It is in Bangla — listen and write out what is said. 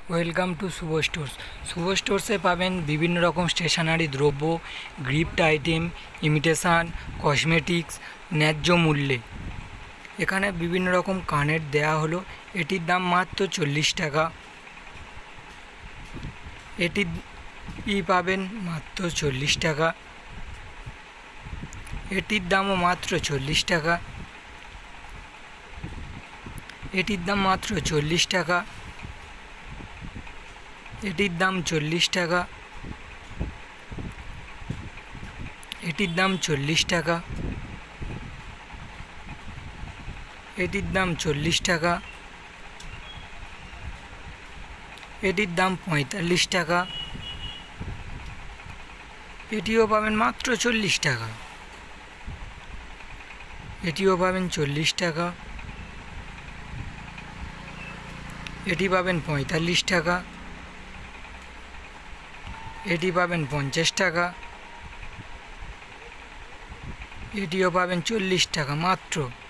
Welcome to Shubho stores. Shubho স্টোর্সে পাবেন বিভিন্ন রকম স্টেশনারি দ্রব্য, গিফট আইটেম, ইমিটেশান, কসমেটিক্স ন্যায্য মূল্যে। এখানে বিভিন্ন রকম কানের দেয়া হলো। এটির দাম মাত্র 40 টাকা। এটি পাবেন মাত্র 40 টাকা। এটির দামও মাত্র 40 টাকা। এটির দাম মাত্র 40 টাকা। এটির দাম 40 টাকা। এটির দাম 40 টাকা। এটির দাম 40 টাকা। এটির দাম 45 টাকা। এটিও পাবেন মাত্র 40 টাকা। এটিও পাবেন 40 টাকা। এটি পাবেন 45 টাকা। এটি পাবেন 50 টাকা। এটিও পাবেন 40 টাকা মাত্র।